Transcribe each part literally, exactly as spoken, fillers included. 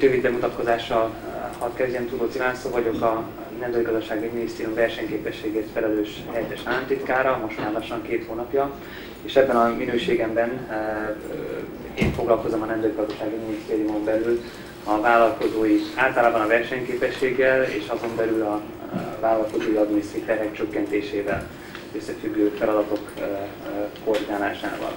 Egy rövid bemutatkozással hadd kezdjem. Tudóci László vagyok, a Nemzetgazdasági Minisztérium versenyképességért felelős helyettes államtitkára, most már lassan két hónapja, és ebben a minőségemben én foglalkozom a Nemzetgazdasági Minisztériumon belül a vállalkozói, általában a versenyképességgel, és azon belül a vállalkozói adminisztrív terhek csökkentésével összefüggő feladatok koordinálásával.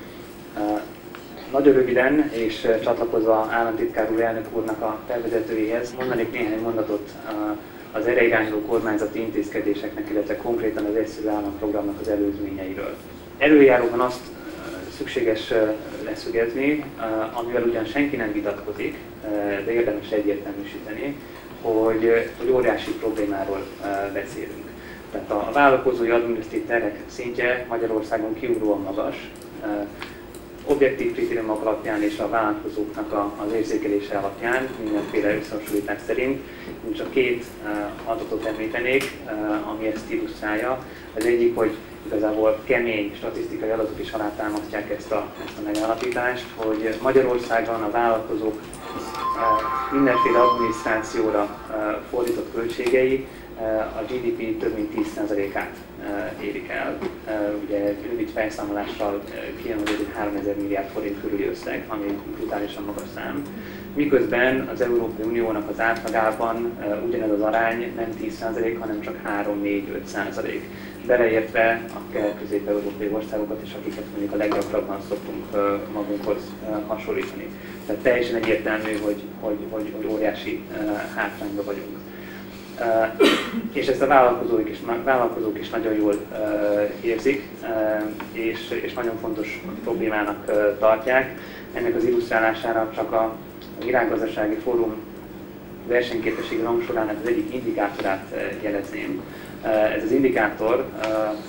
Nagyon röviden, és csatlakozva államtitkár úr elnök úrnak a felvezetőjéhez, mondanék néhány mondatot az erre irányuló kormányzati intézkedéseknek, illetve konkrétan az egyszerű államprogramnak az előzményeiről. Előjáróban azt szükséges leszögezni, amivel ugyan senki nem vitatkozik, de érdemes egyértelműsíteni, hogy, hogy óriási problémáról beszélünk. Tehát a vállalkozói adminisztrív terhek szintje Magyarországon kiugróan magas, objektív kritériumok alapján és a vállalkozóknak az érzékelése alapján, mindenféle összehasonlítás szerint. Én csak két adatot említenék, ami ezt illusztrálja. Az egyik, hogy igazából kemény statisztikai adatok is alátámasztják ezt a, ezt a megállapítást, hogy Magyarországon a vállalkozók mindenféle adminisztrációra fordított költségei a gé dé pé több mint tíz százalékát érik el. Ugye rövid felszámolással kijön, hogy háromezer milliárd forint körüli összeg, ami brutálisan magas szám. Miközben az Európai Uniónak az átlagában ugyanez az arány nem tíz százalék, hanem csak három-négy-öt százalék. Beleértve a közép-európai országokat és akiket mondjuk a leggyakrabban szoktunk magunkhoz hasonlítani. Tehát teljesen egyértelmű, hogy, hogy, hogy, hogy óriási hátrányban vagyunk. Uh, és ezt a vállalkozók is, vállalkozók is nagyon jól uh, érzik, uh, és, és nagyon fontos problémának uh, tartják. Ennek az illusztrálására csak a Világgazdasági Fórum versenyképességi rangsorának az egyik indikátorát uh, jelezném. Uh, ez az indikátor uh,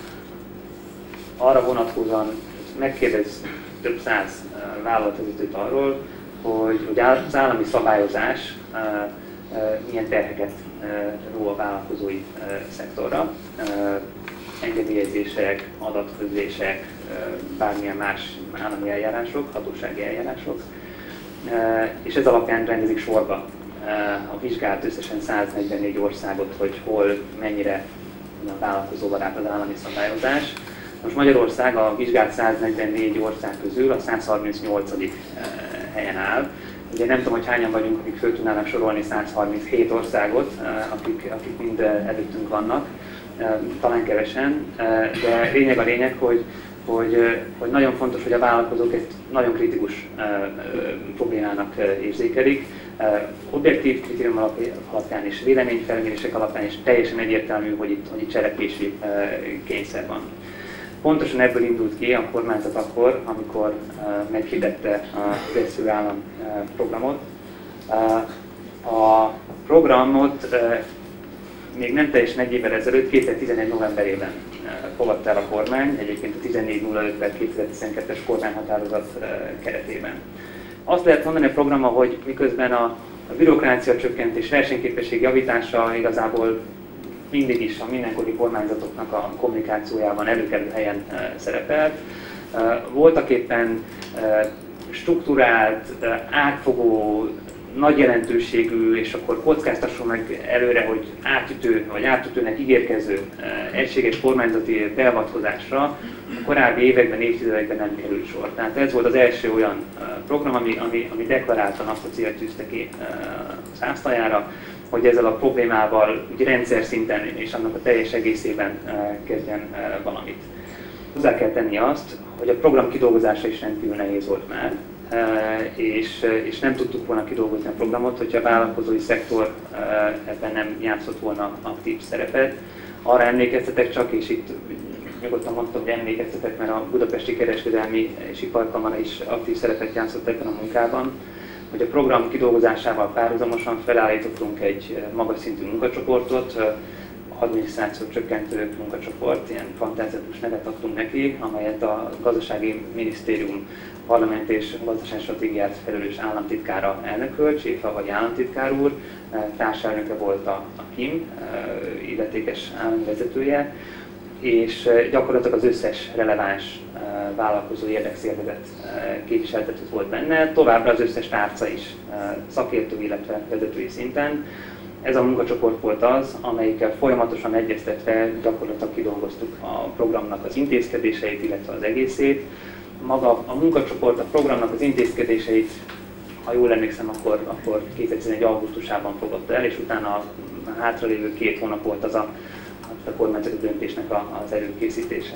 arra vonatkozóan megkérdez több száz uh, vállalatvezetőt arról, hogy, hogy az állami szabályozás uh, milyen terheket ró a vállalkozói szektorra, engedélyezések, adatközlések, bármilyen más állami eljárások, hatósági eljárások, és ez alapján rendezik sorba a vizsgált összesen száznegyvennégy országot, hogy hol, mennyire vállalkozóbarát az állami szabályozás. Most Magyarország a vizsgált száznegyvennégy ország közül a százharmincnyolcadik helyen áll. Ugye nem tudom, hogy hányan vagyunk, akik föl tudnának sorolni százharminchét országot, akik, akik mind előttünk vannak, talán kevesen, de lényeg a lényeg, hogy, hogy, hogy nagyon fontos, hogy a vállalkozók ezt nagyon kritikus problémának érzékelik. Objektív kritérium alapján és véleményfelmérések alapján is teljesen egyértelmű, hogy itt, hogy itt cselekvési kényszer van. Pontosan ebből indult ki a kormányzat akkor, amikor uh, meghirdette az egyszerű állam uh, programot. Uh, a programot uh, még nem teljesen egy évvel ezelőtt, kétezer-tizenegy novemberében uh, fogadta el a kormány, egyébként a tizennégy nulla öt per kétezer-tizenkettes kormányhatározat uh, keretében. Azt lehet mondani a programmal, hogy miközben a, a bürokrácia csökkentés, versenyképesség javítása igazából mindig is a mindenkori kormányzatoknak a kommunikációjában előkerül helyen e, szerepelt. E, voltak éppen e, strukturált, e, átfogó, nagy jelentőségű, és akkor kockáztassunk meg előre, hogy átütő vagy átütőnek ígérkező e, egységes kormányzati beavatkozásra a korábbi években, évtizedekben nem került sor. Tehát ez volt az első olyan e, program, ami, ami, ami deklaráltan azt a célt tűzte ki e, zászlajára, hogy ezzel a problémával ugye rendszer szinten és annak a teljes egészében kezdjen valamit. Hozzá kell tenni azt, hogy a program kidolgozása is rendkívül nehéz volt már, és, és nem tudtuk volna kidolgozni a programot, hogyha a vállalkozói szektor ebben nem játszott volna aktív szerepet. Arra emlékeztetek csak, és itt nyugodtan mondtam, hogy emlékeztetek, mert a Budapesti Kereskedelmi és Iparkamara is aktív szerepet játszott ebben a munkában, hogy a program kidolgozásával párhuzamosan felállítottunk egy magas szintű munkacsoportot, adminisztrációt csökkentő munkacsoport, ilyen fantáziatos nevet adtunk neki, amelyet a Gazdasági Minisztérium Parlament és Gazdaságstratégiát felelős államtitkára elnökölt, Cséfa vagy államtitkár úr, társelnöke volt a, a KIM, illetékes államvezetője, és gyakorlatilag az összes releváns vállalkozó érdekszervezet képviseltető volt benne, továbbra az összes tárca is szakértő, illetve vezetői szinten. Ez a munkacsoport volt az, amelyikkel folyamatosan egyeztetve gyakorlatilag kidolgoztuk a programnak az intézkedéseit, illetve az egészét. Maga a munkacsoport a programnak az intézkedéseit, ha jól emlékszem, akkor, akkor kétezer-tizenegy augusztusában fogadta el, és utána a hátralévő két hónap volt az a, a kormányzati döntésnek az előkészítése.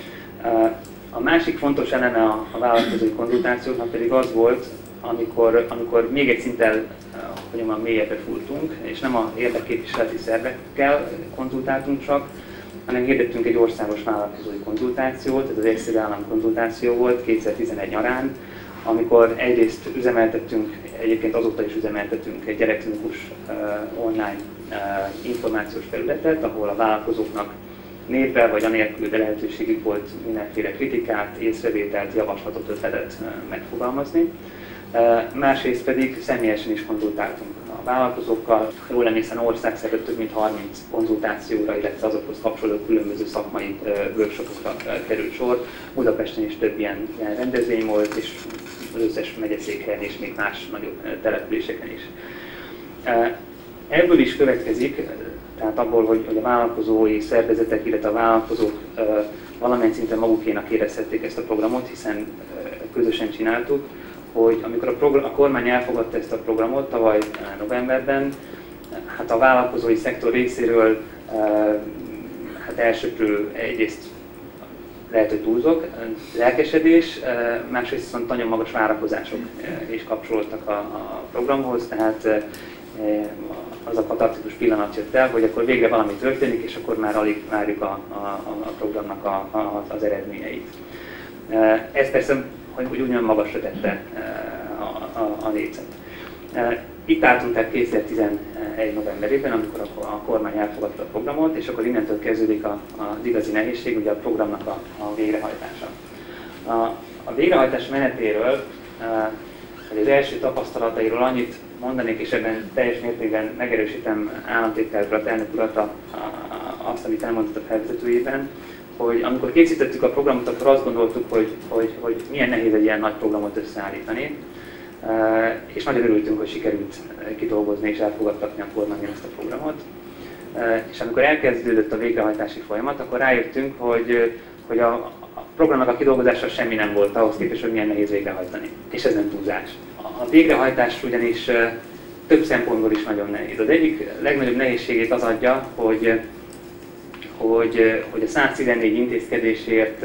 A másik fontos eleme a, a vállalkozói konzultációknak pedig az volt, amikor, amikor még egy szinttel hogy mondjam, mélyebbre fúrtunk, és nem a érdekképviseleti szervekkel konzultáltunk csak, hanem hirdettünk egy országos vállalkozói konzultációt, ez az egyszerű államkonzultáció volt kétezer-tizenegy nyarán, amikor egyrészt üzemeltettünk, egyébként azóta is üzemeltetünk egy elektronikus uh, online uh, információs felületet, ahol a vállalkozóknak névvel vagy anélkül, de lehetőségük volt mindenféle kritikát, észrevételt, javaslatot, ötletet uh, megfogalmazni. Uh, másrészt pedig személyesen is konzultáltunk a vállalkozókkal. Jól emlékszem, országszerte több mint harminc konzultációra, illetve azokhoz kapcsolódó különböző szakmai uh, workshopokra uh, került sor. Budapesten is több ilyen, ilyen rendezvény volt, és az összes megyeszékhelyen és még más nagyobb uh, településeken is. Uh, ebből is következik, tehát abból, hogy, hogy a vállalkozói szervezetek, illetve a vállalkozók uh, valamilyen szinten magukénak érezhették ezt a programot, hiszen uh, közösen csináltuk, hogy amikor a, program, a kormány elfogadta ezt a programot tavaly novemberben, hát a vállalkozói szektor részéről hát elsőprő egyrészt lehet, hogy túlzok, lelkesedés, másrészt viszont nagyon magas várakozások is kapcsolódtak a, a programhoz, tehát az a katartikus pillanat jött el, hogy akkor végre valami történik, és akkor már alig várjuk a, a, a programnak a, a, az eredményeit. Ez persze hogy ugyan magasra tette a, a, a lécet. Itt álltunk tehát kétezer-tizenegy novemberében, amikor a, a kormány elfogadta a programot, és akkor innentől kezdődik a, az igazi nehézség, ugye a programnak a, a végrehajtása. A, a végrehajtás menetéről, vagy az első tapasztalatairól annyit mondanék, és ebben teljes mértékben megerősítem államtitkár urat, elnök urat a, a, azt, amit elmondott a felvezetőjében, hogy amikor készítettük a programot, akkor azt gondoltuk, hogy, hogy, hogy milyen nehéz egy ilyen nagy programot összeállítani, és nagyon örültünk, hogy sikerült kidolgozni és elfogadtatni a kormányon ezt a programot. És amikor elkezdődött a végrehajtási folyamat, akkor rájöttünk, hogy, hogy a, a programnak a kidolgozása semmi nem volt ahhoz képest, hogy milyen nehéz végrehajtani. És ez nem túlzás. A végrehajtás ugyanis több szempontból is nagyon nehéz. Az egyik legnagyobb nehézségét az adja, hogy Hogy, hogy a száztizennégy intézkedésért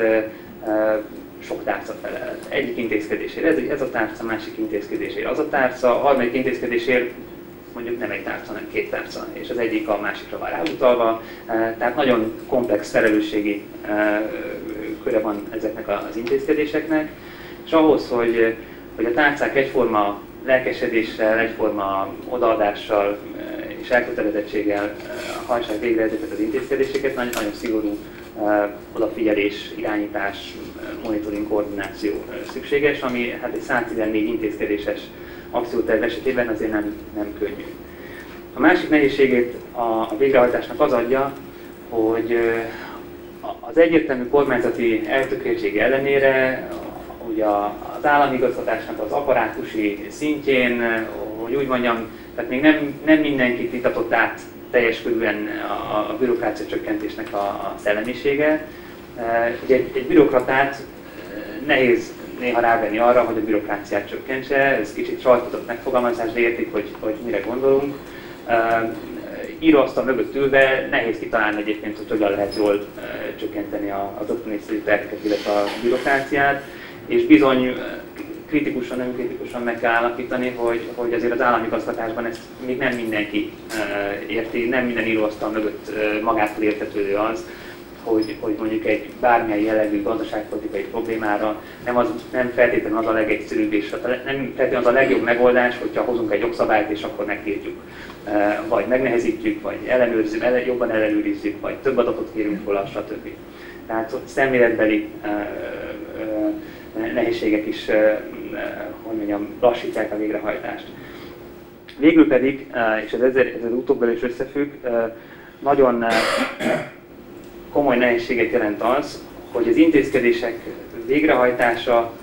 sok tárca felel. Egyik intézkedésért ez, ez a tárca, másik intézkedésért az a tárca, a harmadik intézkedésért mondjuk nem egy tárca, hanem két tárca, és az egyik a másikra van ráutalva. Tehát nagyon komplex felelősségi köre van ezeknek az intézkedéseknek, és ahhoz, hogy, hogy a tárcák egyforma lelkesedéssel, egyforma odaadással és elkötelezettséggel hajtsák végre ezeket az intézkedéseket, nagyon, nagyon szigorú uh, odafigyelés, irányítás, monitoring, koordináció uh, szükséges, ami hát egy száztizennégy intézkedéses akcióterv esetében azért nem, nem könnyű. A másik nehézségét a, a végrehajtásnak az adja, hogy uh, az egyértelmű kormányzati eltökéltség ellenére ugye az államigazgatásnak az apparátusi szintjén, hogy úgy mondjam, tehát még nem, nem mindenkit vitatott át teljes körülön a, a bürokrácia csökkentésnek a, a szellemisége. Ugye egy, egy bürokratát nehéz néha rávenni arra, hogy a bürokráciát csökkentse, ez kicsit sajtózott megfogalmazás, de értik, hogy, hogy mire gondolunk. Íróasztal mögött ülve nehéz kitalálni egyébként, hogy hogyan lehet jól csökkenteni az adminisztrív terheket, illetve a bürokráciát, és bizony kritikusan, önkritikusan meg kell állapítani, hogy, hogy azért az államigazgatásban ezt még nem mindenki uh, érti, nem minden íróasztal mögött uh, magától értetődő az, hogy, hogy mondjuk egy bármilyen jellegű gazdaságpolitikai problémára nem, az, nem feltétlenül az a legegyszerűbb és nem feltétlenül az a legjobb megoldás, hogyha hozunk egy jogszabályt és akkor megírjuk. Uh, vagy megnehezítjük, vagy ellenőrzünk, ele, jobban ellenőrizzük, vagy több adatot kérünk róla, stb. Tehát szemléletbeli uh, uh, nehézségek is, hogy mondjam, lassítják a végrehajtást. Végül pedig, és ez ezzel ez az utóbbal is összefügg, nagyon komoly nehézséget jelent az, hogy az intézkedések végrehajtása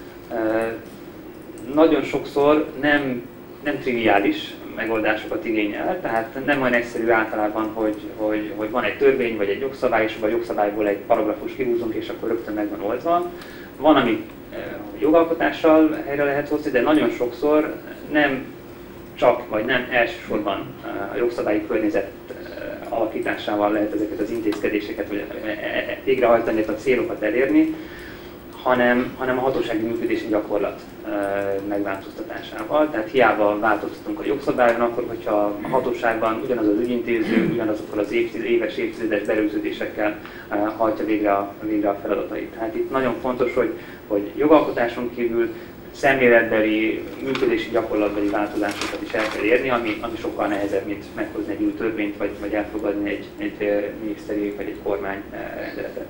nagyon sokszor nem, nem triviális megoldásokat igényel, tehát nem olyan egyszerű általában, hogy, hogy, hogy van egy törvény vagy egy jogszabály, és a jogszabályból egy paragrafus kihúzunk, és akkor rögtön meg van oldva. Van, amit jogalkotással helyre lehet hozni, de nagyon sokszor nem csak, vagy nem elsősorban a jogszabályi környezet alakításával lehet ezeket az intézkedéseket, vagy végrehajtani, a célokat elérni, hanem, hanem a hatósági működési gyakorlat megváltoztatásával. Tehát hiába változtatunk a jogszabályon, akkor, hogyha a hatóságban ugyanaz az ügyintéző, ugyanazokkal az évtiz, éves, évtizedes berögződésekkel hajtja végre a, végre a feladatait. Tehát itt nagyon fontos, hogy, hogy jogalkotáson kívül szemléletbeli, működési gyakorlatbeli változásokat is el kell érni, ami, ami sokkal nehezebb, mint meghozni egy új törvényt, vagy, vagy elfogadni egy, egy miniszteri vagy egy kormány rendeletet.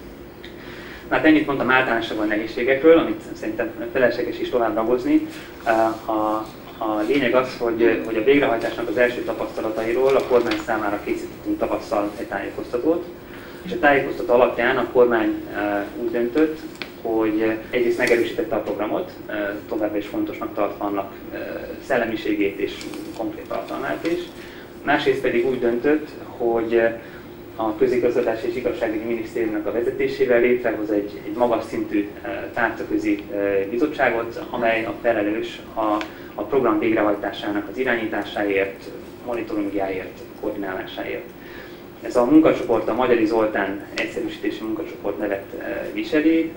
Hát ennyit mondtam általánosabban nehézségekről, amit szerintem felesleges is tovább ragozni. A, a lényeg az, hogy, hogy a végrehajtásnak az első tapasztalatairól a kormány számára készítettünk tavasszal egy tájékoztatót, és a tájékoztató alapján a kormány úgy döntött, hogy egyrészt megerősítette a programot, továbbra is fontosnak tartva annak szellemiségét és konkrét tartalmát is. Másrészt pedig úgy döntött, hogy a Közigazgatási és Igazságügyi Minisztériumnak a vezetésével létrehoz egy, egy magas szintű tárcaközi bizottságot, amely a felelős a, a program végrehajtásának az irányításáért, monitoringjáért, koordinálásáért. Ez a munkacsoport a Magyari Zoltán egyszerűsítési munkacsoport nevet viseli,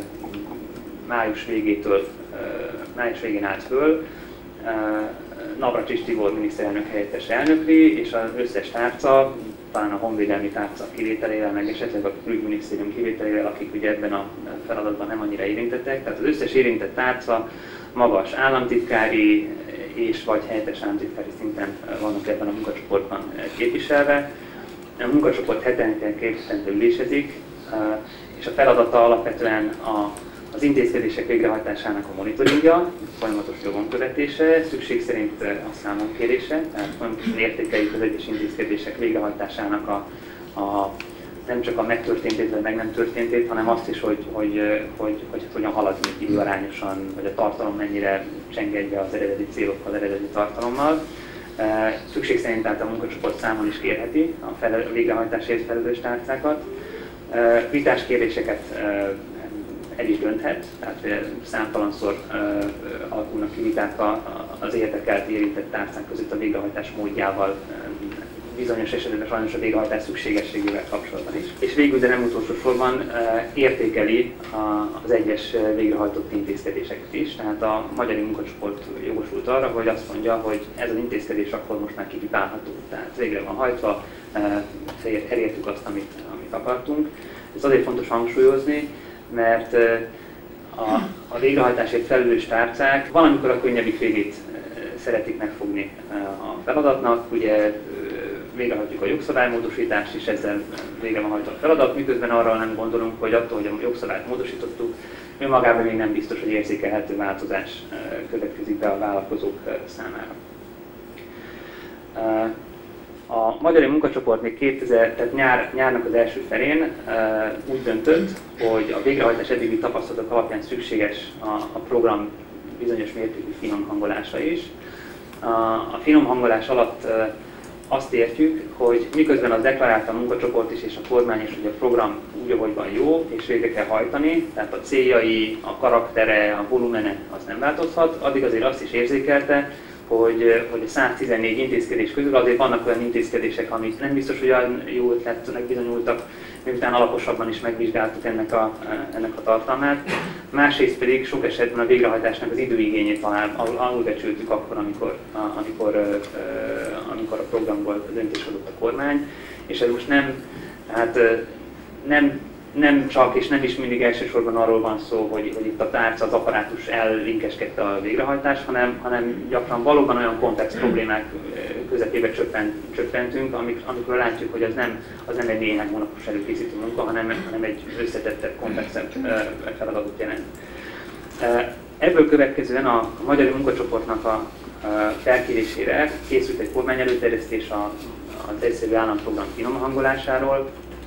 május végétől, május végén állt föl, Navracsics Tibor miniszterelnök helyettes elnökli, és az összes tárca, talán a honvédelmi tárca kivételével, meg esetleg a külügyminisztérium kivételével, akik ugye ebben a feladatban nem annyira érintettek. Tehát az összes érintett tárca magas államtitkári és vagy helyettes államtitkári szinten vannak ebben a munkacsoportban képviselve. A munkacsoport hetenként ülésezik, és a feladata alapvetően a az intézkedések végrehajtásának a monitoringja, folyamatos nyomon követése, szükség szerint a számonkérése, tehát folyamatosan értékeljük az egyes intézkedések végrehajtásának a, a, nem csak a megtörténtét vagy meg nem történtét, hanem azt is, hogy, hogy, hogy, hogy hát hogyan halad időarányosan, vagy a tartalom mennyire cseng egybe az eredeti célokkal, az eredeti tartalommal. Szükség szerint tehát a munkacsoport számon is kérheti a, felel, a végrehajtásért felelős tárcákat. Vitás kérdéseket el is dönthet, tehát számtalanszor uh, alakulnak ki viták az érdekelt, érintett tárcák között a végrehajtás módjával, um, bizonyos esetben sajnos a végrehajtás szükségességével kapcsolatban is. És végül, de nem utolsó sorban uh, értékeli a, az egyes végrehajtott intézkedéseket is, tehát a Magyari Munkacsoport jogosult arra, hogy azt mondja, hogy ez az intézkedés akkor most már kipipálható, tehát végre van hajtva, uh, elértük azt, amit, amit akartunk. Ez azért fontos hangsúlyozni, mert a, a végrehajtásért felelős tárcák valamikor a könnyebbik végét szeretik megfogni a feladatnak. Ugye végrehajtjuk a jogszabálymódosítást, és ezzel végre van hajtva a feladat, miközben arra nem gondolunk, hogy attól, hogy a jogszabályt módosítottuk, önmagában még nem biztos, hogy érzékelhető változás következik be a vállalkozók számára. A Magyari Munkacsoport még kétezer, tehát nyár, nyárnak az első felén uh, úgy döntött, hogy a végrehajtás eddigi tapasztalatok alapján szükséges a, a program bizonyos mértékű finomhangolása is. A, a finomhangolás alatt uh, azt értjük, hogy miközben az deklarált a munkacsoport is és a kormány is, hogy a program úgy, ahogy van jó, és végre kell hajtani, tehát a céljai, a karaktere, a volumene az nem változhat, addig azért azt is érzékelte, hogy, hogy a száztizennégy intézkedés közül azért vannak olyan intézkedések, amik nem biztos, hogy olyan jó ötletnek bizonyultak, miután alaposabban is megvizsgáltuk ennek a, ennek a tartalmát. Másrészt pedig sok esetben a végrehajtásnak az időigényét talán alulbecsültük akkor, amikor, amikor, amikor a programból döntés hozott a kormány, és ez most nem, hát nem nem csak és nem is mindig elsősorban arról van szó, hogy, hogy itt a tárca, az apparátus ellinkeskedte a végrehajtást, hanem, hanem gyakran valóban olyan komplex problémák közepébe csöppent, csöppentünk, amik, amikor látjuk, hogy az nem, az nem egy néhány hónapos előkészítő munka, hanem, hanem egy összetettebb, komplexebb feladatot jelent. Ebből következően a Magyari Munkacsoportnak a felkérésére készült egy kormány előterjesztés az egyszerű államprogram finom hangolásáról.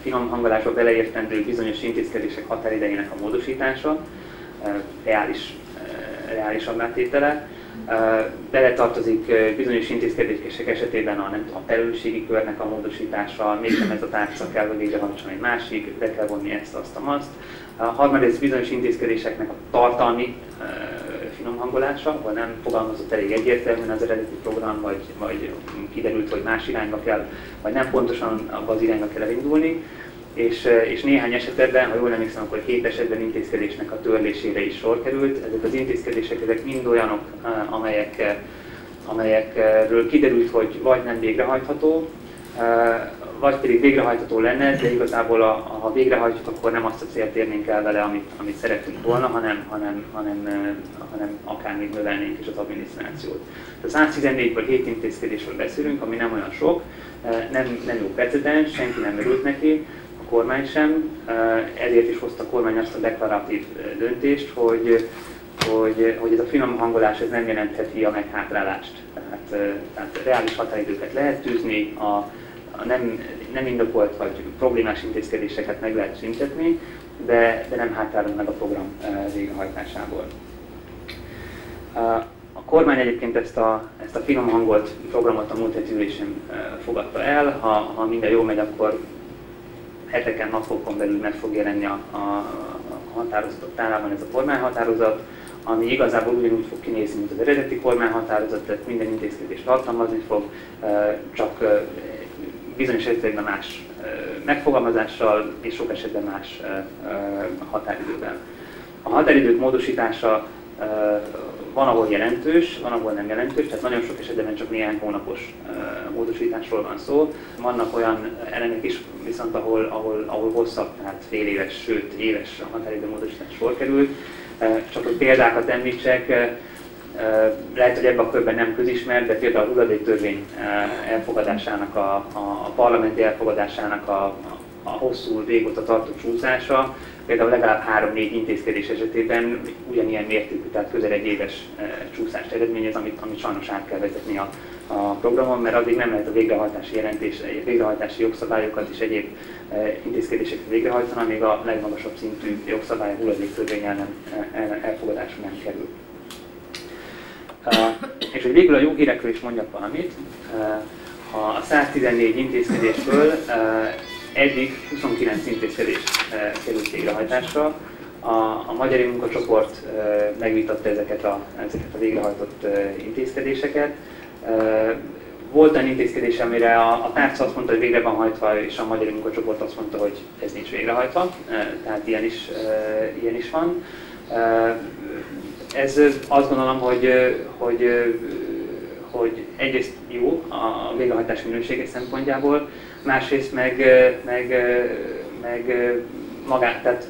finom hangolásba beleértendő bizonyos intézkedések határidejének a módosítása, reális, reálisabbá tétele. Bele tartozik bizonyos intézkedések esetében a, nem tudom, a felelősségi körnek a módosítása, mégsem ez a tárca kell, hogy végrehajtson egy másik, be kell vonni ezt, azt, azt. A harmadrészt bizonyos intézkedéseknek a tartalmi finomhangolása, ahol nem fogalmazott elég egyértelműen az eredeti program, vagy, vagy kiderült, hogy más irányba kell, vagy nem pontosan abba az irányba kell elindulni. És, és néhány esetben, ha jól emlékszem, akkor hét esetben intézkedésnek a törlésére is sor került. Ezek az intézkedések ezek mind olyanok, amelyek, amelyekről kiderült, hogy vagy nem végrehajtható, vagy pedig végrehajtható lenne, de igazából a, ha végrehajtjuk, akkor nem azt a célt érnénk el vele, amit, amit szeretünk volna, hanem, hanem, hanem, hanem akármit növelnénk is az adminisztrációt. A száztizennégyből hét intézkedésről beszélünk, ami nem olyan sok, nem, nem jó precedens, senki nem örült neki, a kormány sem, ezért is hozta a kormány azt a deklaratív döntést, hogy, hogy, hogy ez a finom hangolás ez nem jelentheti a meghátrálást. Tehát, tehát reális határidőket lehet tűzni, a, a nem, nem indokolt vagy problémás intézkedéseket meg lehet szüntetni, de, de nem hátrálunk meg a program végrehajtásából. A kormány egyébként ezt a, ezt a finom hangolt programot a múlt heti ülésen fogadta el. Ha, ha minden jól megy, akkor heteken, napokon belül meg fog jelenni a, a, a határozatok tárában ez a kormányhatározat, ami igazából ugyanúgy fog kinézni, mint az eredeti kormányhatározat, tehát minden intézkedést tartalmazni fog, csak bizonyos esetekben más megfogalmazással és sok esetben más határidőben. A határidők módosítása van, ahol jelentős, van, ahol nem jelentős, tehát nagyon sok esetben csak néhány hónapos módosításról van szó. Vannak olyan elemek is, viszont ahol, ahol, ahol hosszabb, tehát fél éves, sőt éves határidő módosítás sor került. Csak hogy példákat említsek, lehet, hogy ebben a körben nem közismert, de például a hulladéktörvény elfogadásának, a, a parlamenti elfogadásának a, a hosszú, régóta tartó csúszása, például legalább három-négy intézkedés esetében ugyanilyen mértékű, tehát közel egy éves csúszást eredményez, amit, amit sajnos át kell vezetni a, a programon, mert addig nem lehet a végrehajtási jelentés, végrehajtási jogszabályokat és egyéb intézkedéseket végrehajtani, amíg a legmagasabb szintű jogszabály a hulladéktörvény elfogadásra nem kerül. És hogy végül a jó hírekről is mondjak valamit, a száztizennégy intézkedésből eddig huszonkilenc intézkedés e, került végrehajtásra. A, a Magyari Munkacsoport e, megvitatta ezeket a, ezeket a végrehajtott e, intézkedéseket. E, volt olyan intézkedés, amire a, a tárca azt mondta, hogy végre van hajtva, és a Magyari Munkacsoport azt mondta, hogy ez nincs végrehajtva. E, tehát ilyen is, e, ilyen is van. E, ez azt gondolom, hogy, hogy, hogy egyrészt jó a végrehajtás minősége szempontjából, másrészt meg, meg, meg magát, tehát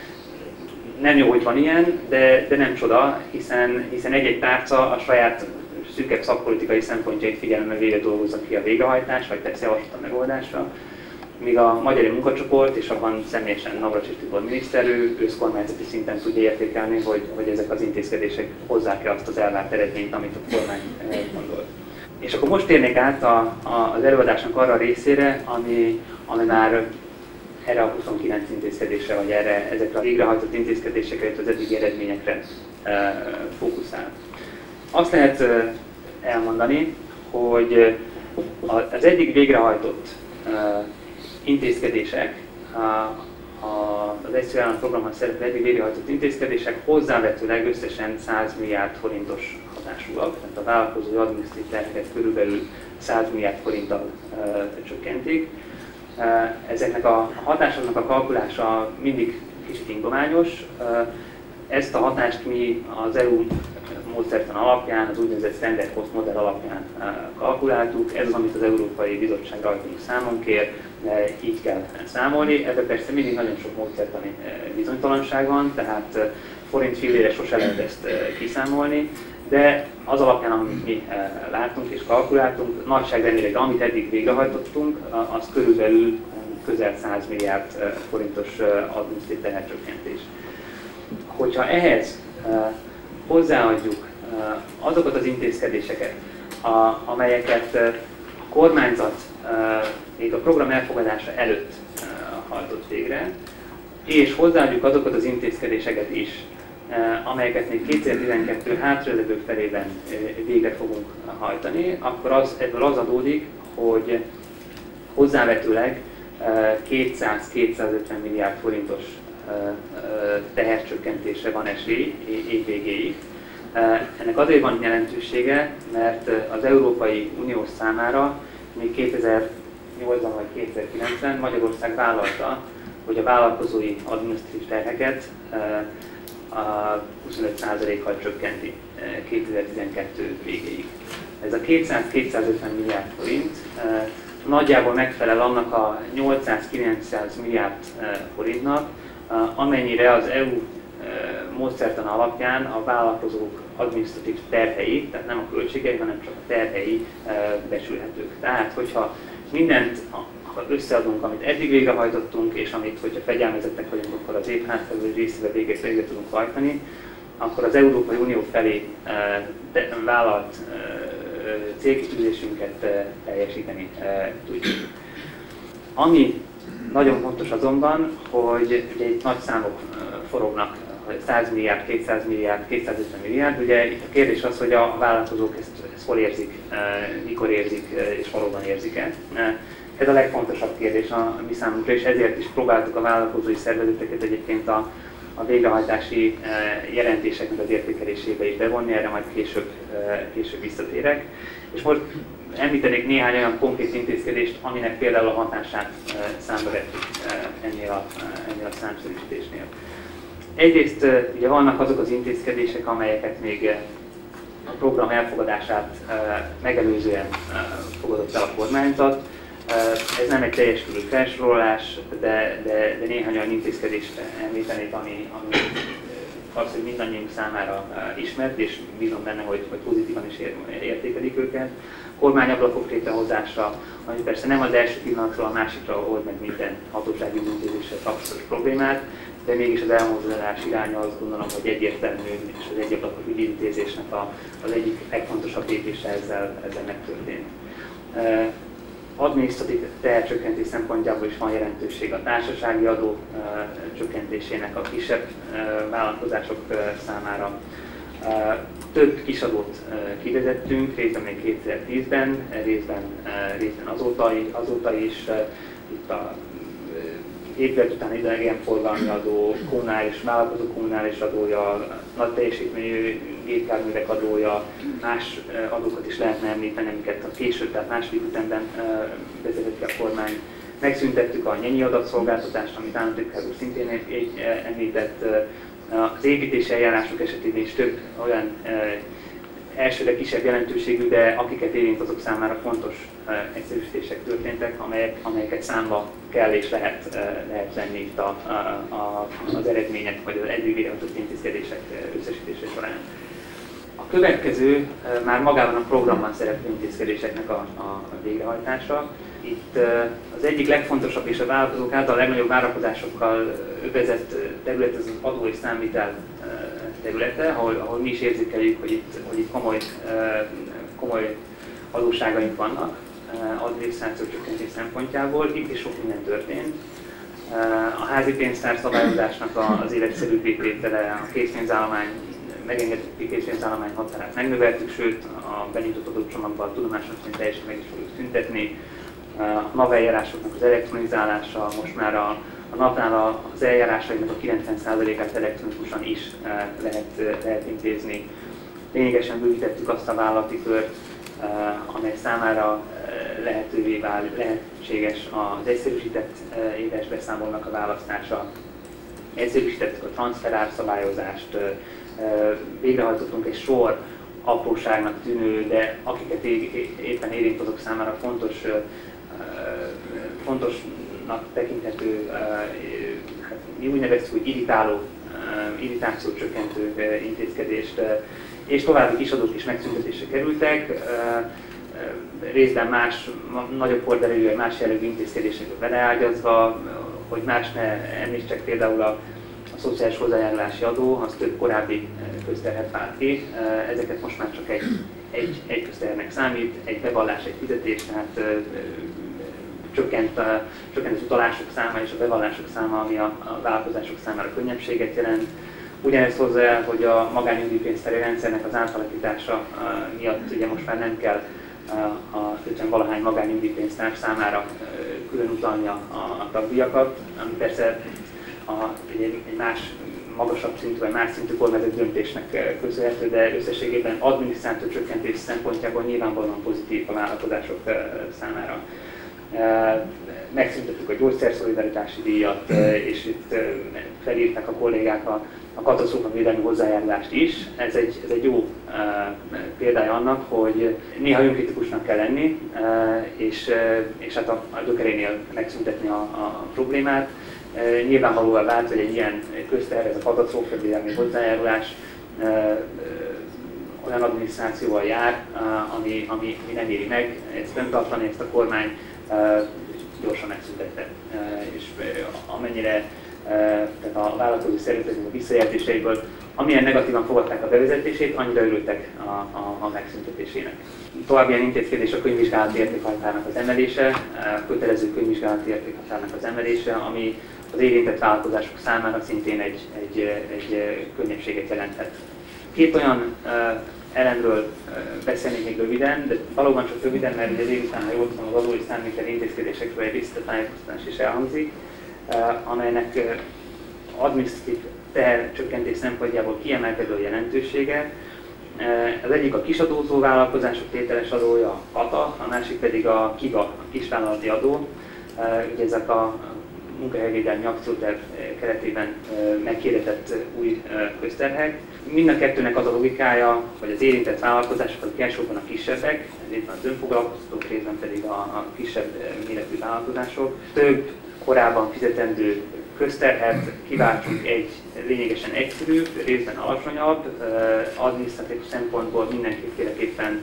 nem jó, hogy van ilyen, de, de nem csoda, hiszen, hiszen egy-egy tárca a saját szűkebb szakpolitikai szempontjait figyelembe véve dolgozza ki a végrehajtás, vagy tesz javaslat a megoldásra, míg a Magyari Munkacsoport, és abban személyesen Navracsics Tibor miniszter, ő összkormányzati szinten tudja értékelni, hogy, hogy ezek az intézkedések hozzák-e azt az elvárt eredményt, amit a kormány gondolt. És akkor most térnék át a, a, az előadásnak arra a részére, ami, ami már erre a huszonkilenc intézkedésre, vagy erre, ezekre a végrehajtott intézkedésekre, illetve az eddigi eredményekre e, fókuszál. Azt lehet e, elmondani, hogy az eddig végrehajtott e, intézkedések, a, a, az egyszerű állam programban szereplő eddig végrehajtott intézkedések hozzávetőleg összesen száz milliárd forintos hatásúak, tehát a vállalkozói adminisztrív terheket körülbelül száz milliárd forinttal e, csökkentik. E, ezeknek a hatásoknak a kalkulása mindig kicsit indományos. E, ezt a hatást mi az é u módszertan alapján, az úgynevezett Standard Cost modell alapján e, kalkuláltuk. Ez az, amit az Európai Bizottság rajtunk számon kér, e, így kell számolni. Ebben persze mindig nagyon sok módszertani e, bizonytalanság van, tehát e, forint fillére sose lehet ezt e, kiszámolni. De az alapján, amit mi e, látunk és kalkuláltunk, nagyságrendileg, amit eddig végrehajtottunk, az körülbelül közel száz milliárd e, forintos e, adminisztrív tehercsökkentés. Hogyha ehhez e, hozzáadjuk e, azokat az intézkedéseket, a, amelyeket e, a kormányzat e, még a program elfogadása előtt e, hajtott végre, és hozzáadjuk azokat az intézkedéseket is, amelyeket még kétezer-tizenkettő hátralévő felében végre fogunk hajtani, akkor az, ebből az adódik, hogy hozzávetőleg kétszáz-kétszázötven milliárd forintos tehercsökkentésre van esély év végéig. Ennek azért van jelentősége, mert az Európai Unió számára még kétezer-nyolcban vagy kétezer-kilencben Magyarország vállalta, hogy a vállalkozói adminisztratív terheket a huszonöt százalékkal csökkenti kétezer-tizenkettő végéig. Ez a kétszáz-kétszázötven milliárd forint nagyjából megfelel annak a nyolcszáz-kilencszáz milliárd forintnak, amennyire az é u módszertana alapján a vállalkozók adminisztratív terhei, tehát nem a költségei, hanem csak a terhei becsülhetők. Tehát, hogyha mindent összeadunk, amit eddig végrehajtottunk, és amit, hogyha fegyelmezettek vagyunk, akkor az év hátralévő részével végét végre tudunk hajtani, akkor az Európai Unió felé vállalt célkitűzésünket teljesíteni tudjuk. Ami nagyon fontos azonban, hogy ugye itt nagy számok forognak, száz milliárd, kétszáz milliárd, kétszázötven milliárd, ugye itt a kérdés az, hogy a vállalkozók ezt, ezt hol érzik, mikor érzik és valóban érzik-e. Ez a legfontosabb kérdés a mi számunkra, és ezért is próbáltuk a vállalkozói szervezeteket egyébként a, a végrehajtási jelentéseknek az értékelésébe is bevonni, erre majd később, később visszatérek. És most említenék néhány olyan konkrét intézkedést, aminek például a hatását számba vettük ennél a, ennél a számszerűsítésnél. Egyrészt ugye vannak azok az intézkedések, amelyeket még a program elfogadását megelőzően fogadott el a kormányzat. Ez nem egy teljes körű felsorolás, de, de, de néhány olyan intézkedést említenék, ami, ami az, hogy mindannyiunk számára ismert, és bízom benne, hogy, hogy pozitívan is értékelik őket. Kormányablakok létrehozása, ami persze nem az első pillanatról a másikra old meg minden hatósági intézéssel kapcsolatos problémát, de mégis az elmozdulás iránya azt gondolom, hogy egyértelmű, és az egyablakos ügyintézésnek a, az egyik legfontosabb lépése ezzel, ezzel megtörtént. Adminisztratív tehercsökkentés szempontjából is van jelentőség a társasági adó csökkentésének a kisebb vállalkozások számára. Több kisadót kivezettünk, részben még kétezer-tízben, részben, részben azóta, azóta is. Itt a épület után idegenforgalmi adó, kommunális, vállalkozó kommunális adója, nagy teljesítményű gépjárművek adója, más adókat is lehetne említeni, amiket a később, tehát második ütemben vezetett ki a kormány. Megszüntettük a nyenyi adatszolgáltatást, amit államtitkár úr szintén említett. Az építési eljárások esetében is több olyan elsőre kisebb jelentőségű, de akiket érint, azok számára fontos egyszerűsítések történtek, amelyek, amelyeket számba kell és lehet, lehet venni itt a, a, a, az eredmények, vagy az eddig végrehajtott intézkedések összesítése során. A következő már magában a programban szereplő intézkedéseknek a, a végrehajtása. Itt az egyik legfontosabb és a vállalkozók által a legnagyobb várakozásokkal övezett terület az az adó és számvitel területe, ahol, ahol mi is érzékeljük, hogy itt, hogy itt komoly, komoly adósságaink vannak adminisztráció csökkentés szempontjából. Itt is sok minden történt. A házi pénztár szabályozásnak az életszerűbbé tétele, a készpénzállomány, megengedett készpénzállomány határát megnöveltük, sőt a benyújtott adócsomagban a tudomásom szerint teljesen meg is fogjuk szüntetni. A NAV eljárásoknak az elektronizálása, most már a, a napnál az eljárásainak a kilencven százalékát elektronikusan is lehet, lehet intézni. Lényegesen bővítettük azt a vállalati kört, amely számára lehetővé vált, lehetséges az egyszerűsített éves beszámolónak a választása. Egyszerűsítettük a transferárszabályozást, végrehajtottunk egy sor apróságnak tűnő, de akiket éppen érint, azok számára fontos, fontosnak tekinthető, hát mi úgy nevezzük, hogy irritáló, irritációt csökkentő intézkedést, és további kisadók is megszüntetésre kerültek, részben más, nagyobb horderejű, más jellegű intézkedésekbe beleágyazva, hogy más ne említsek, például a, a szociális hozzájárulási adó, az több korábbi közterhet vált ki. Ezeket most már csak egy, egy, egy közterhnek számít, egy bevallás, egy fizetés, tehát csökkent, csökkent az utalások száma és a bevallások száma, ami a, a vállalkozások számára könnyebbséget jelent. Ugyanezt hozza el, hogy a magánnyugdíjpénztári rendszernek az átalakítása miatt ugye most már nem kell a ötven valahány magánnyugdíjpénztár számára külön utalni a, a, a tagdíjakat, ami persze a, egy, egy más magasabb szintű vagy más szintű kormányzati döntésnek köszönhető, de összességében adminisztráció csökkentés szempontjából nyilvánvalóan pozitív a vállalkozások számára. Megszüntettük a gyógyszerszolidaritási díjat, és itt felírták a kollégák a, a katasztrófavédelmi hozzájárulást is. Ez egy, ez egy jó példája annak, hogy néha önkritikusnak kell lenni, és, és hát a, a gyökerénél megszüntetni a, a problémát. Nyilvánvalóan vált, hogy egy ilyen közteher, ez a katasztrófavédelmi hozzájárulás olyan adminisztrációval jár, ami, ami, ami nem éri meg ezt fenntartani, ezt a kormány gyorsan megszüntette. És amennyire tehát a vállalkozói szervezetek a visszajelzéseiből, amilyen negatívan fogadták a bevezetését, annyira örültek a, a, a megszüntetésének. További ilyen intézkedés a könyvvizsgálati értékhatárnak az emelése, a kötelező könyvvizsgálati értékhatárnak az emelése, ami az érintett vállalkozások számára szintén egy, egy, egy könnyebbséget jelenthet. Két olyan uh, elemről uh, beszélnék még röviden, de valóban csak röviden, mert ugye délután, ha jól tudom, az adói számviteli intézkedésekről egy visszatájékoztatás is elhangzik, uh, amelynek uh, adminisztratív tehercsökkentés szempontjából kiemelkedő a jelentősége. Uh, az egyik a kisadózó vállalkozások tételes adója, a kata, a másik pedig a kiba, a kisvállalati adó. Uh, ugye ezek a munkahelyvédelmi akcióterv keretében meghirdetett új közterhek. Mind a kettőnek az a logikája, hogy az érintett vállalkozások, azok elsősorban a kisebbek, részben az önfoglalkoztatók, részben pedig a, a kisebb méretű vállalkozások. Több korábban fizetendő közterhet kiváltsunk egy lényegesen egyszerűbb, részben alacsonyabb, adminisztratív szempontból mindenképpen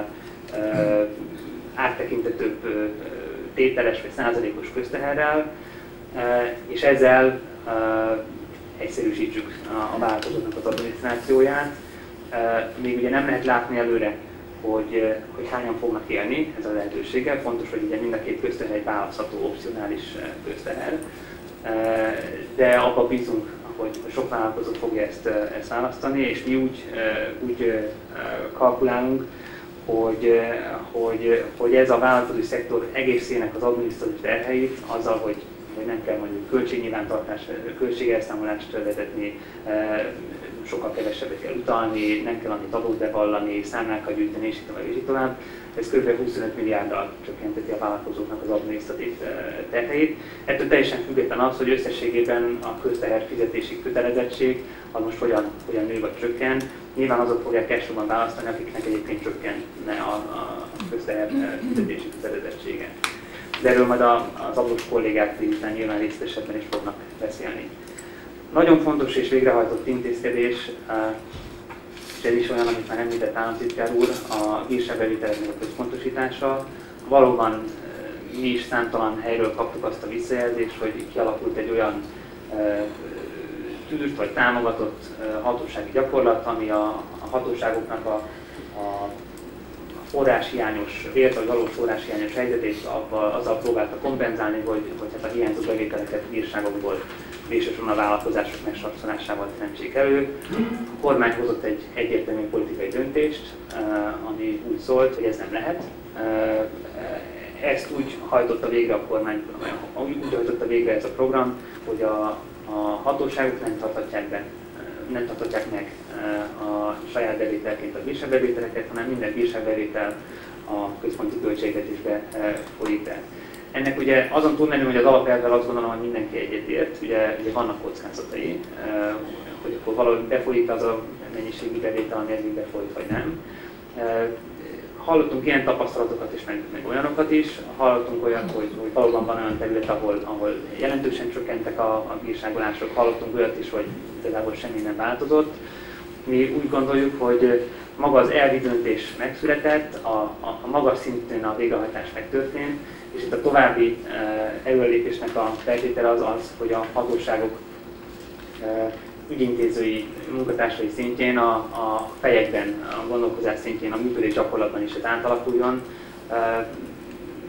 áttekintetőbb tételes vagy százalékos közteherrel, és ezzel egyszerűsítsük a vállalkozóknak az adminisztrációját. Még ugye nem lehet látni előre, hogy, hogy hányan fognak élni ez a lehetőséggel. Fontos, hogy ugye mind a két közteher egy választható, opcionális közteher. De abban bízunk, hogy sok vállalkozó fogja ezt, ezt választani, és mi úgy, úgy kalkulálunk, Hogy, hogy, hogy ez a vállalkozói szektor egészének az adminisztratív terheit azzal, hogy, hogy nem kell mondjuk költségnyilvántartás, költségelszámolást vezetni, sokkal kevesebbet kell utalni, nem kell annyit adót bevallani, számlákat gyűjteni, és így tovább, és így tovább. Ez kb. huszonöt milliárddal csökkenteti a vállalkozóknak az adminisztratív terheit. Ettől teljesen független az, hogy összességében a közteher fizetési kötelezettség az most hogyan, hogyan nő vagy csökken. Nyilván azok fogják elsősorban választani, akiknek egyébként csökkenne a, a közteher fizetési kötelezettsége. De erről majd az adós kollégák délután nyilván részletesebben is fognak beszélni. Nagyon fontos és végrehajtott intézkedés, és ez is olyan, amit már említett államtitkár úr, a bírságbeviteleknek a központosítása. Valóban mi is számtalan helyről kaptuk azt a visszajelzést, hogy kialakult egy olyan tűrt vagy támogatott hatósági gyakorlat, ami a, a hatóságoknak a, a forráshiányos, vért vagy valós forráshiányos helyzetét avval, azzal próbálta kompenzálni, hogy, hogy hát a hiányzó bevételeket bírságokból végsősorban a vállalkozások megsatszolásával teremtsék elő. A kormány hozott egy egyértelmű politikai döntést, ami úgy szólt, hogy ez nem lehet. Ezt úgy hajtotta végre a kormány, úgy hajtotta végre ez a program, hogy a, a hatóságok nem tarthatják be, nem tarthatják meg a saját bevételként a bírságbevételeket, hanem minden bírságbevétel a központi költségvetésbe folyik el. Ennek ugye azon túlmenő, hogy az alapelvvel azt gondolom, hogy mindenki egyetért, ugye, ugye vannak kockázatai, hogy akkor valahogy befolyik az a mennyiségű bevétel, ami eddig befolyik, vagy nem. Hallottunk ilyen tapasztalatokat is, meg, meg olyanokat is. Hallottunk olyat, hogy, hogy valóban van olyan terület, ahol, ahol jelentősen csökkentek a, a bírságolások. Hallottunk olyat is, hogy igazából semmi nem változott. Mi úgy gondoljuk, hogy maga az elvi döntés megszületett, a, a, a magas szinten a végrehajtás megtörtént, és itt a további uh, előrelépésnek a feltétele az az, hogy a hatóságok uh, ügyintézői munkatársai szintjén, a, a fejekben, a gondolkozás szintjén, a működés gyakorlatban is ez átalakuljon. Uh, az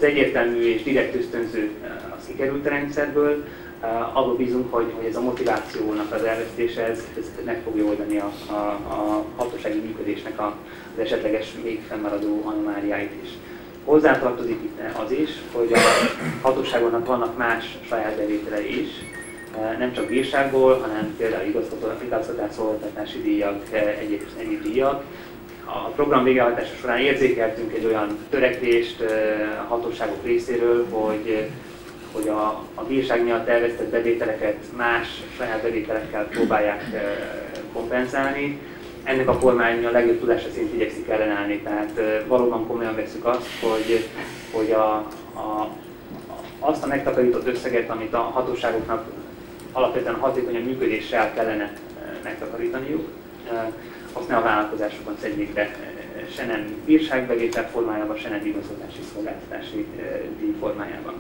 az egyértelmű és direkt ösztönző az kikerült a rendszerből, abban bízunk, hogy, hogy ez a motivációnak az elvesztése ez, ez meg fogja oldani a, a, a hatósági működésnek a, az esetleges még fennmaradó anomáliáit is. Hozzátartozik itt az is, hogy a hatóságoknak vannak más saját bevételei is, nem csak bírságból, hanem például igazgatásszolgáltatási díjak, egyéb, egyéb díjak. A program végrehajtása során érzékeltünk egy olyan törekvést a hatóságok részéről, hogy, hogy a, a bírság miatt elvesztett bevételeket más saját bevételekkel próbálják kompenzálni. Ennek a kormány a legjobb tudása szerint igyekszik ellenállni, tehát valóban komolyan vesszük azt, hogy, hogy a, a, azt a megtakarított összeget, amit a hatóságoknak alapvetően hatékonyabb működéssel kellene megtakarítaniuk, azt ne a vállalkozásokon szedjék be, se nem bírságbevétel formájában, se nem igazgatási szolgáltatási díj formájában.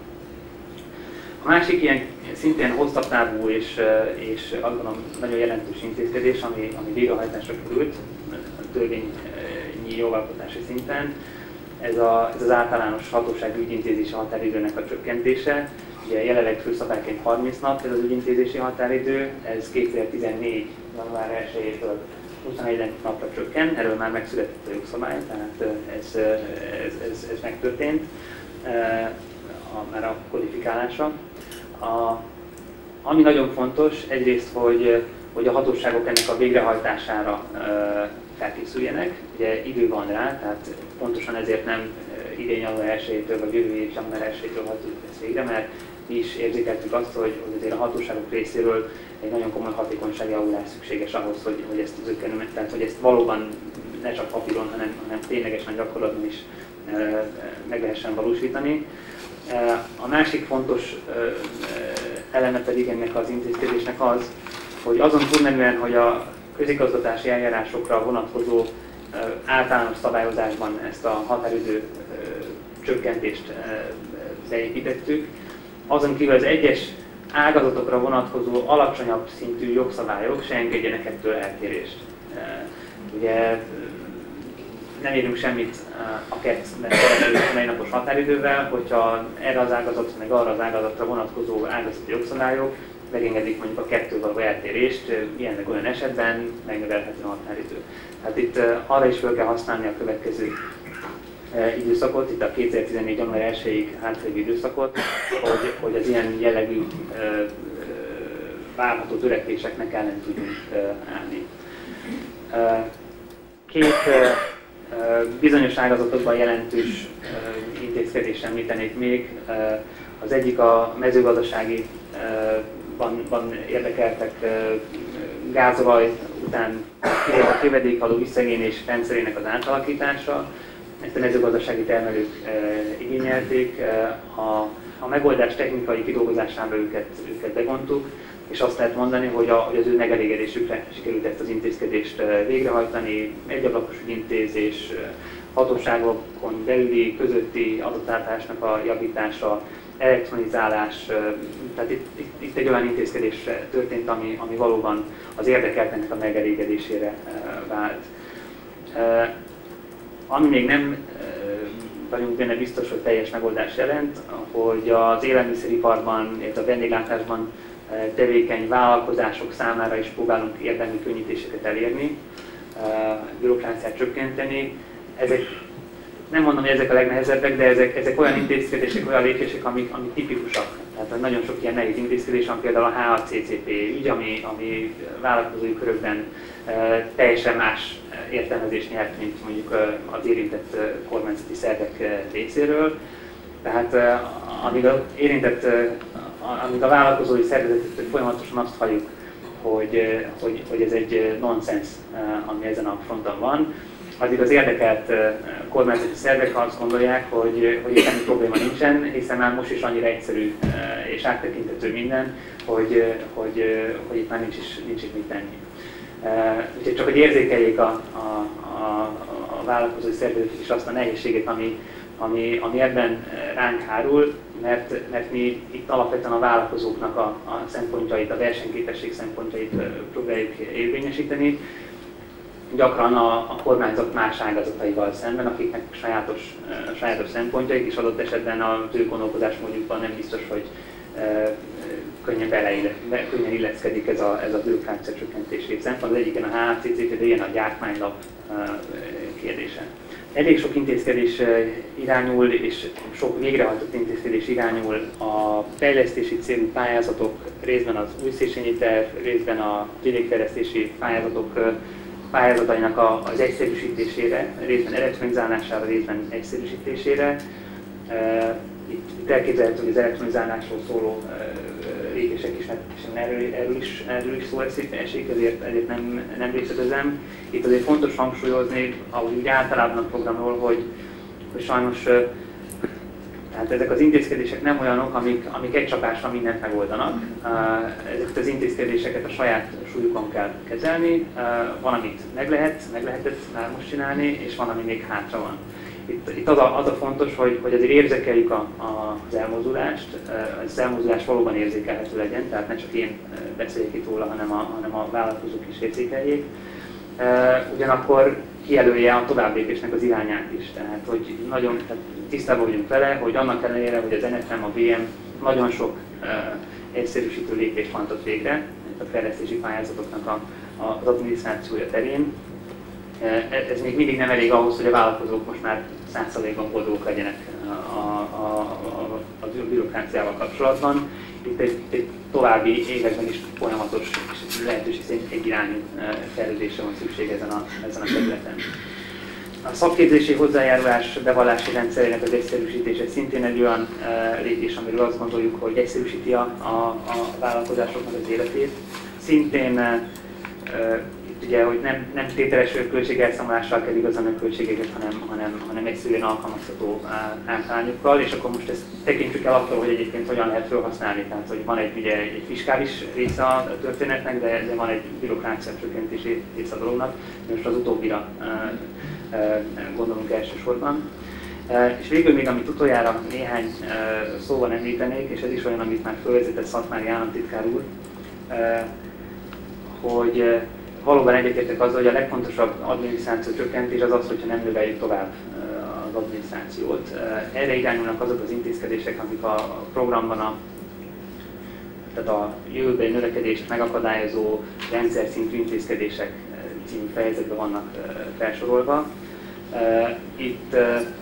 A másik ilyen szintén hosszabb távú és, és azt gondolom nagyon jelentős intézkedés, ami, ami végrehajtásra került a törvényi jogalkotási szinten, ez, a, ez az általános hatósági ügyintézési határidőnek a csökkentése. Ugye jelenleg főszabályként harminc nap ez az ügyintézési határidő, ez kétezer-tizennégy. január elsejétől huszonegy napra csökken, erről már megszületett a jogszabály, tehát ez, ez, ez, ez megtörtént, a, már a kodifikálása. A, ami nagyon fontos, egyrészt, hogy, hogy a hatóságok ennek a végrehajtására felkészüljenek, ugye idő van rá, tehát pontosan ezért nem idén január elsejétől vagy jövő év január elsejétől hajtjuk ezt végre, mert mi is érzékeltük azt, hogy, hogy azért a hatóságok részéről egy nagyon komoly hatékonysági javulás szükséges ahhoz, hogy, hogy ezt az ökkenőmet, tehát hogy ezt valóban ne csak papíron, hanem, hanem ténylegesen gyakorlatban is e, meg lehessen valósítani. E, a másik fontos e, eleme pedig ennek az intézkedésnek az, hogy azon túlmenően, hogy a közigazgatási eljárásokra vonatkozó e, általános szabályozásban ezt a határidő e, csökkentést e, beépítettük, azon kívül az egyes ágazatokra vonatkozó alacsonyabb szintű jogszabályok se engedjenek ettől eltérést. Ugye nem érünk semmit a kettőben napos határidővel, hogyha erre az ágazat, meg arra az ágazatra vonatkozó ágazati jogszabályok megengedik mondjuk a kettővel való eltérést, ilyen meg olyan esetben megnövelhető a határidő. Hát itt arra is fel kell használni a következő időszakot, itt a kétezer-tizennégy. január elsejéig hátralévő időszakot, hogy, hogy az ilyen jellegű várható törekvéseknek ellen tudjunk állni. Két bizonyos ágazatokban jelentős intézkedést említenék még. Az egyik a mezőgazdasági van, van érdekeltek gázolaj után a jövedékadó visszaigénylés rendszerének az átalakítása. Ezt a mezőgazdasági termelők e, igényelték, e, a, a megoldás technikai kidolgozásába őket, őket bevontuk, és azt lehet mondani, hogy, a, hogy az ő megelégedésükre sikerült ezt az intézkedést e, végrehajtani, egyablakos ügyintézés, e, hatóságokon belüli, közötti adatállításnak a javítása, elektronizálás, e, tehát itt, itt, itt egy olyan intézkedés történt, ami, ami valóban az érdekeltnek a megelégedésére e, vált. E, Ami még nem vagyunk benne biztos, hogy teljes megoldás jelent, hogy az élelmiszeriparban, illetve a vendéglátásban tevékeny vállalkozások számára is próbálunk érdemi könnyítéseket elérni, bürokráciát csökkenteni. Ezek, nem mondom, hogy ezek a legnehezebbek, de ezek, ezek olyan intézkedések, olyan lépések, amik, amik tipikusak. Tehát nagyon sok ilyen nehéz intézkedés van, például a há á cé cé pé ügy, ami, ami vállalkozói körökben e, teljesen más értelmezést nyert, mint mondjuk az érintett kormányzati szervek részéről. Tehát e, amíg az érintett, amíg a vállalkozói szervezetek folyamatosan azt halljuk, hogy, hogy, hogy ez egy nonsens, ami ezen a fronton van, addig az érdekelt kormányzati szervek azt gondolják, hogy, hogy itt semmi probléma nincsen, hiszen már most is annyira egyszerű és áttekintető minden, hogy, hogy, hogy itt már nincs, is, nincs itt mit tenni. Úgyhogy csak hogy érzékeljék a, a, a, a vállalkozói szervezetek is azt a nehézséget, ami, ami, ami ebben ránk hárul, mert, mert mi itt alapvetően a vállalkozóknak a, a szempontjait, a versenyképesség szempontjait próbáljuk érvényesíteni. gyakran a, a kormányzat más ágazataival szemben, akiknek sajátos, sajátos szempontjaik, és adott esetben az ő gondolkodásmódjukban nem biztos, hogy e, könnyen, beleille, könnyen illeszkedik ez a, ez a bürokrácia csökkentési szempont. Az egyiken a há á cé cé, például ilyen a gyártmánylap e, kérdése. Elég sok intézkedés irányul, és sok végrehajtott intézkedés irányul a fejlesztési célú pályázatok, részben az új Széchenyi terv, részben a vidékfejlesztési pályázatok pályázatainak az egyszerűsítésére, részben elektronizálására, részben egyszerűsítésére. Itt, itt elképzelhető, hogy az elektronizálásról szóló lépések is, erről, erről, is, erről is szó esik, ezért, ezért nem, nem részletezem. Itt azért fontos hangsúlyozni, ahogy úgy általában a programról, hogy, hogy sajnos tehát ezek az intézkedések nem olyanok, amik, amik egy csapásra mindent megoldanak. Ezeket az intézkedéseket a saját súlyukon kell kezelni. Van, amit meg lehet, meg lehetett már most csinálni, és van, ami még hátra van. Itt, itt az, a, az a fontos, hogy, hogy azért érzékeljük a, a, az elmozdulást, az elmozdulás valóban érzékelhető legyen, tehát ne csak én beszéljek itt róla, hanem a, hanem a vállalkozók is érzékeljék. Ugyanakkor kijelölje a továbblépésnek az irányát is, tehát hogy nagyon tehát tisztában vagyunk vele, hogy annak ellenére, hogy az en ef em, a vé em nagyon sok uh, egyszerűsítő lépést hajtott végre a fejlesztési pályázatoknak a, a, az adminisztrációja terén, uh, ez még mindig nem elég ahhoz, hogy a vállalkozók most már száz százalékban boldogok legyenek a, a, a, a bürokráciával kapcsolatban. Itt egy, egy további években is folyamatos és lehetőség szerint egyirányú fejlődésre van szükség ezen a, ezen a területen. A szakképzési hozzájárulás bevallási rendszerének az egyszerűsítése szintén egy olyan lépés, amiről azt gondoljuk, hogy egyszerűsíti a, a, a vállalkozásoknak az életét. Szintén itt ugye, hogy nem, nem tételes költségelszámolással kell igazolni a költségeket, hanem, hanem, hanem egyszerűen alkalmazható általányokkal, és akkor most ezt tekintsük el attól, hogy egyébként hogyan lehet felhasználni. Tehát, hogy van egy, ugye, egy fiskális része a történetnek, de, de van egy bürokrácia csökkentési része a dolognak, most az utóbbira gondolunk elsősorban. És végül még, amit utoljára néhány szóval említenék, és ez is olyan, amit már fölvezetett Szatmári államtitkár úr, hogy valóban egyetértek azzal, hogy a legfontosabb adminisztráció csökkentés az az, hogyha nem növeljük tovább az adminisztrációt. Erre irányulnak azok az intézkedések, amik a programban a, tehát a jövőbeli növekedést megakadályozó rendszer szintű intézkedések című fejezetben vannak felsorolva. Itt,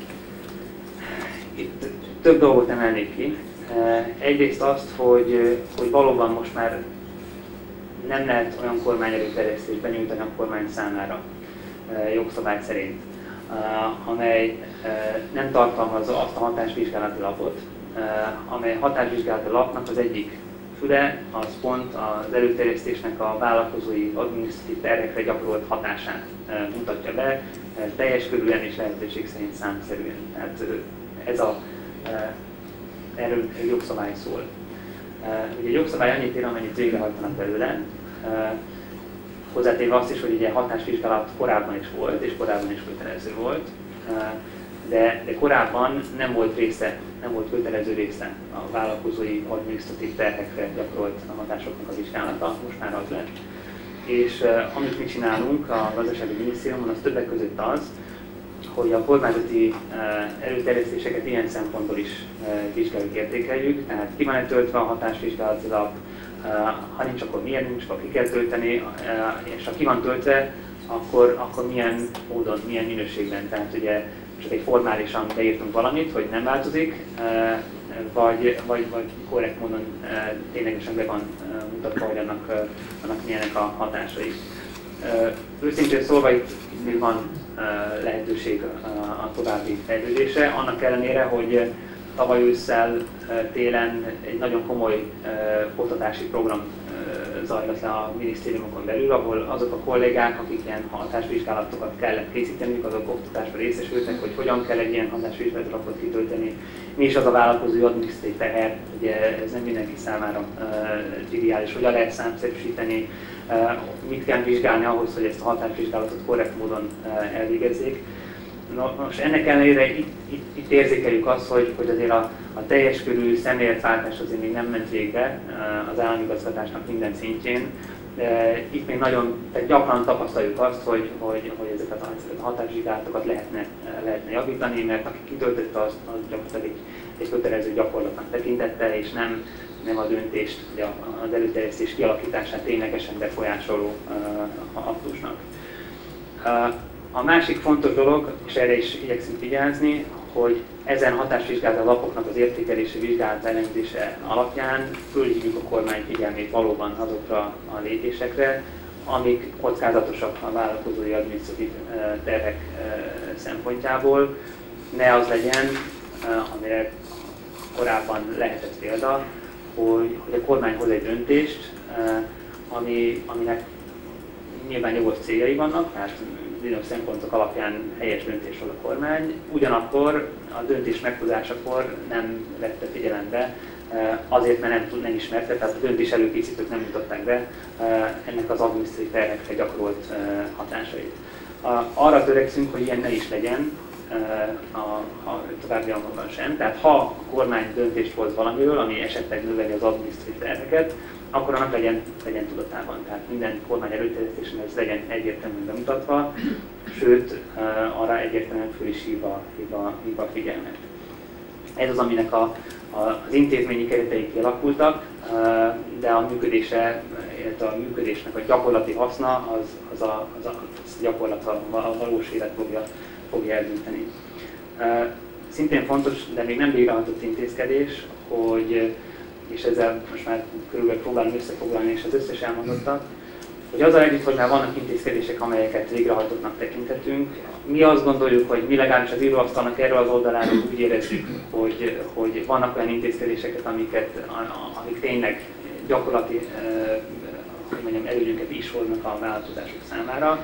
itt több dolgot emelnék ki. Egyrészt azt, hogy, hogy valóban most már nem lehet olyan kormányerőterjesztést benyújtani a kormány számára jogszabály szerint, amely nem tartalmazza azt a hatásvizsgálati lapot, amely hatásvizsgálati lapnak az egyik füle, az pont az előterjesztésnek a vállalkozói adminisztratív terhekre gyakorolt hatását mutatja be, teljes körülön és lehetőség szerint számszerűen. Tehát ez a, erről a jogszabály szól. Ugye a jogszabály annyit ér, amennyit végrehajtanak belőle, hozzátéve azt is, hogy ugye hatásvizsgálat korábban is volt, és korábban is kötelező volt, de, de korábban nem volt része, nem volt kötelező része a vállalkozói adminisztratív terhekre gyakorolt a hatásoknak a vizsgálata, most már az lett. És uh, amit mi csinálunk a gazdasági minisztériumon, az többek között az, hogy a kormányzati uh, előterjesztéseket ilyen szempontból is uh, vizsgáljuk, értékeljük, tehát ki van-e töltve a hatásvizsgálati lap, uh, ha nincs, akkor milyen nincs, akkor ki kell tölteni, uh, és ha ki van töltve, akkor, akkor milyen módon, milyen minőségben. Tehát ugye csak egy formálisan beírtunk valamit, hogy nem változik, uh, vagy, vagy, vagy korrekt módon uh, ténylegesen be van uh, mutatva, hogy annak, uh, annak milyenek a hatásai. Uh, őszintén szólva itt még van uh, lehetőség uh, a további fejlődésre, annak ellenére, hogy tavaly ősszel, uh, télen egy nagyon komoly uh, oktatási program uh, zajlott le a minisztériumokon belül, ahol azok a kollégák, akik ilyen hatásvizsgálatokat kellett készíteniük, azok oktatásba részesültek, hogy hogyan kell egy ilyen hatásvizsgálatot kitölteni, mi is az a vállalkozói adminisztratív teher, ugye ez nem mindenki számára uh, triviális, hogyan lehet számszerűsíteni, uh, mit kell vizsgálni ahhoz, hogy ezt a hatásvizsgálatot korrekt módon uh, elvégezzék. Nos, ennek ellenére itt, itt, itt érzékeljük azt, hogy, hogy azért a, a teljes körű szemléletváltás azért még nem ment végbe uh, az államigazgatásnak minden szintjén. De itt még nagyon tehát gyakran tapasztaljuk azt, hogy, hogy, hogy ezeket a hatásvizsgálatokat lehetne, lehetne javítani, mert aki kitöltötte, az, az gyakorlatilag egy, egy kötelező gyakorlatnak tekintette, és nem, nem a döntést, az előterjesztés kialakítását ténylegesen befolyásoló uh, aktusnak. Uh, a másik fontos dolog, és erre is igyekszünk vigyázni, hogy ezen hatásvizsgálati lapoknak az értékelése, vizsgálat elemzése alapján fölhívjuk a kormány figyelmét valóban azokra a lépésekre, amik kockázatosak a vállalkozói adminisztratív terhek szempontjából. Ne az legyen, amire korábban lehetett példa, hogy, hogy a kormány hoz egy döntést, ami, aminek nyilván jogos céljai vannak, mert bizonyos szempontok alapján helyes döntés hoz a kormány, ugyanakkor a döntés meghozásakor nem vette figyelembe, azért, mert nem, nem ismerte, tehát a döntés előkészítők nem mutatták be ennek az adminisztratív terhekre gyakorolt hatásait. Arra törekszünk, hogy ilyen ne is legyen a, a továbbiakban sem. Tehát ha a kormány döntést hoz valamiről, ami esetleg növeli az adminisztratív terheket, akkor annak legyen, legyen tudatában. Tehát minden kormány előterjesztésen ez legyen egyértelműen bemutatva, sőt, arra egyértelműen föl is hívva, hívva, hívva a figyelmet. Ez az, aminek a, a, az intézményi keretei kialakultak, de a működése, illetve a működésnek a gyakorlati haszna az, az, a, az a gyakorlat, a, a valós élet fogja, fogja eldönteni. Szintén fontos, de még nem végrehajtott intézkedés, hogy és ezzel most már körülbelül próbálom összefoglalni és az összes elmondottat, hogy azzal együtt, hogy már vannak intézkedések, amelyeket végrehajtottnak tekinthetünk, mi azt gondoljuk, hogy mi legalábbis az íróasztalnak erről az oldaláról úgy érezzük, hogy, hogy vannak olyan intézkedéseket, amiket, amik tényleg gyakorlati hogy mondjam, előnyöket is hoznak a vállalkozások számára.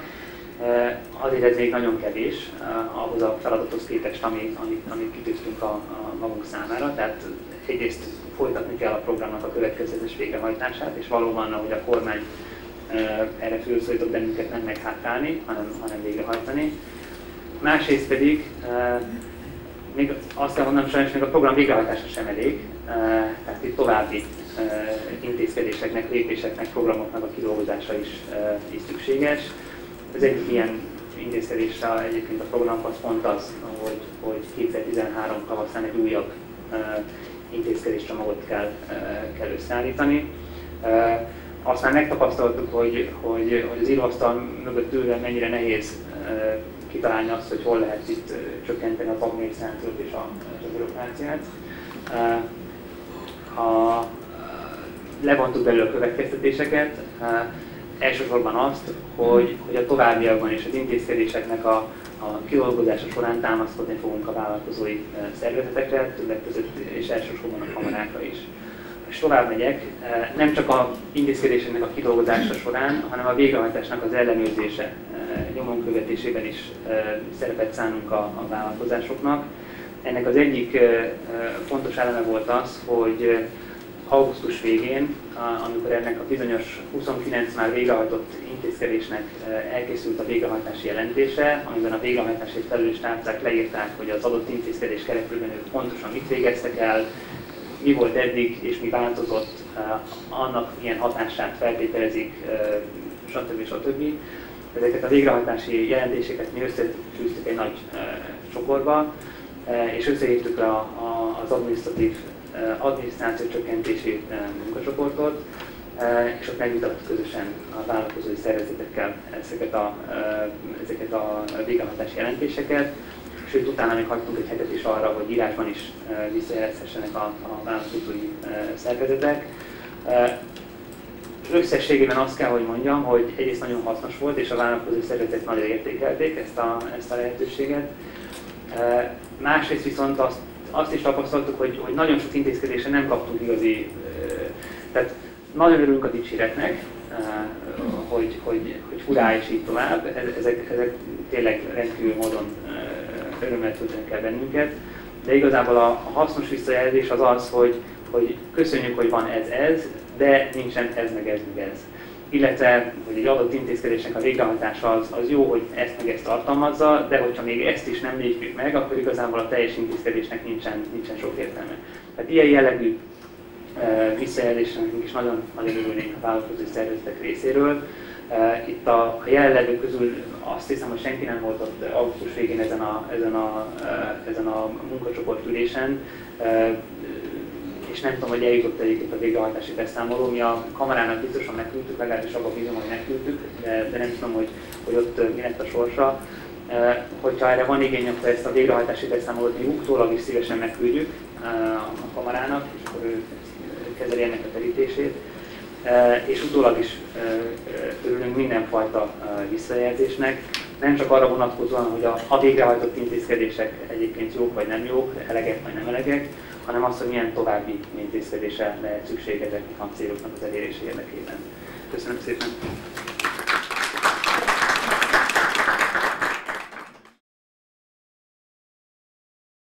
Azért ez még nagyon kevés ahhoz a feladathoz képest, amit, amit, amit kitűztünk a, a magunk számára. Tehát egyrészt folytatni kell a programnak a következetes végrehajtását, és valóban, ahogy a kormány erre fölszólított bennünket, nem meghátrálni, hanem, hanem végrehajtani. Másrészt pedig még azt kell mondanom, sajnos még a program végrehajtása sem elég, tehát itt további intézkedéseknek, lépéseknek, programoknak a kidolgozása is, is szükséges. Az egyik ilyen intézkedéssel egyébként a programhoz pont az, hogy, hogy kétezer-tizenhárom tavaszán egy újabb intézkedéscsomagot kell, kell összeállítani. Azt már megtapasztaltuk, hogy, hogy, hogy az íróasztal mögött ülve mennyire nehéz kitalálni azt, hogy hol lehet itt csökkenteni az adminisztrációt és a, és a bürokráciát. A, levontuk belőle a következtetéseket, elsősorban azt, hogy, hogy a továbbiakban is az intézkedéseknek a, a kidolgozása során támaszkodni fogunk a vállalkozói szervezetekre, többek között és elsősorban a kamarákra is. És tovább megyek, nem csak az intézkedéseknek a kidolgozása során, hanem a végrehajtásnak az ellenőrzése, nyomon követésében is szerepet szánunk a, a vállalkozásoknak. Ennek az egyik fontos eleme volt az, hogy augusztus végén, amikor ennek a bizonyos huszonkilenc már végrehajtott intézkedésnek elkészült a végrehajtási jelentése, amiben a végrehajtási felelős tárcák leírták, hogy az adott intézkedés keretében ők pontosan mit végeztek el, mi volt eddig és mi változott, annak milyen hatását feltételezik, stb. stb. Ezeket a végrehajtási jelentéseket mi összefűztük egy nagy csokorba, és összehívtuk le a, a, az adminisztratív adminisztráció csökkentési munkacsoportot, és ott megvitattuk közösen a vállalkozói szervezetekkel ezeket a, ezeket a végrehajtási jelentéseket, sőt utána még hagytunk egy hetet is arra, hogy írásban is visszajelezhessenek a, a vállalkozói szervezetek. Összességében azt kell, hogy mondjam, hogy egyrészt nagyon hasznos volt, és a vállalkozói szervezetek nagyon értékelték ezt a, ezt a lehetőséget. Másrészt viszont azt, azt is tapasztaltuk, hogy, hogy nagyon sok intézkedésre nem kaptunk igazi, tehát nagyon örülünk a dicséretnek, hogy, hogy, hogy hurrá és így tovább, ezek, ezek tényleg rendkívül módon örömmel töltenek el bennünket, de igazából a, a hasznos visszajelzés az az, hogy, hogy köszönjük, hogy van ez, ez, de nincsen ez, meg ez, meg ez. Illetve, hogy egy adott intézkedésnek a végrehajtása az, az jó, hogy ezt meg ezt tartalmazza, de hogyha még ezt is nem lépjük meg, akkor igazából a teljes intézkedésnek nincsen, nincsen sok értelme. Tehát ilyen jellegű uh, visszajelzésre nekünk is nagyon, nagyon örülnénk a vállalkozói szervezetek részéről. Itt a, a jelenlevők közül azt hiszem, hogy senki nem volt ott augusztus végén ezen a, ezen a, ezen a munkacsoport ülésen, és nem tudom, hogy eljutott egyébként a végrehajtási beszámoló. Mi a kamerának biztosan megküldtük, legalábbis abban bízom, hogy megküldtük, de, de nem tudom, hogy, hogy ott mi lett a sorsa. Hogyha erre van igény, akkor ezt a végrehajtási beszámolót mi utólag is szívesen megküldjük a kamerának, és akkor ő kezeli ennek a terítését. És utólag is örülünk mindenfajta visszajelzésnek, nem csak arra vonatkozóan, hogy a, a végrehajtott intézkedések egyébként jók vagy nem jók, elegek vagy nem elegek, hanem az, hogy milyen további intézkedésre lehet szükség ezeknek a céloknak az elérése érdekében. Köszönöm szépen!